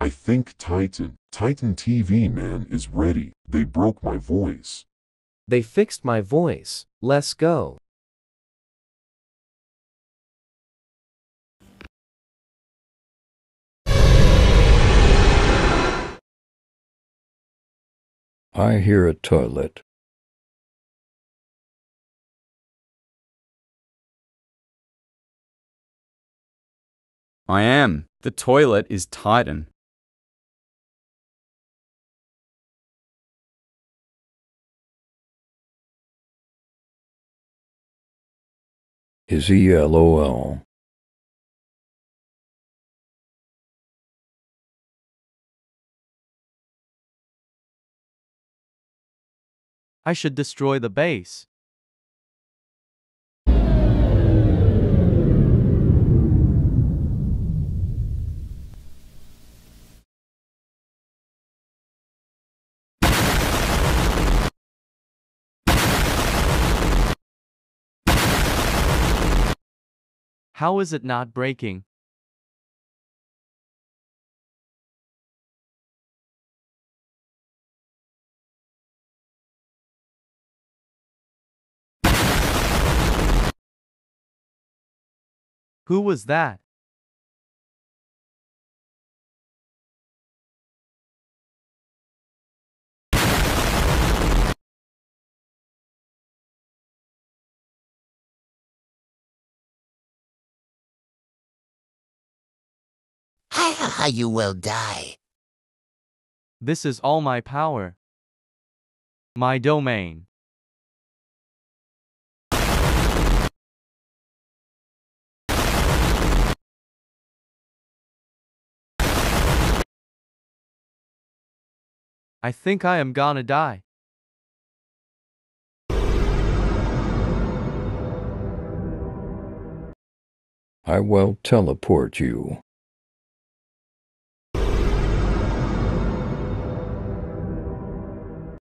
I think Titan TV man is ready. They broke my voice. They fixed my voice. Let's go. I hear a toilet. I am. The toilet is Titan. Is he LOL? I should destroy the base. How is it not breaking? Who was that? You will die. This is all my power. My domain. I think I am gonna die. I will teleport you.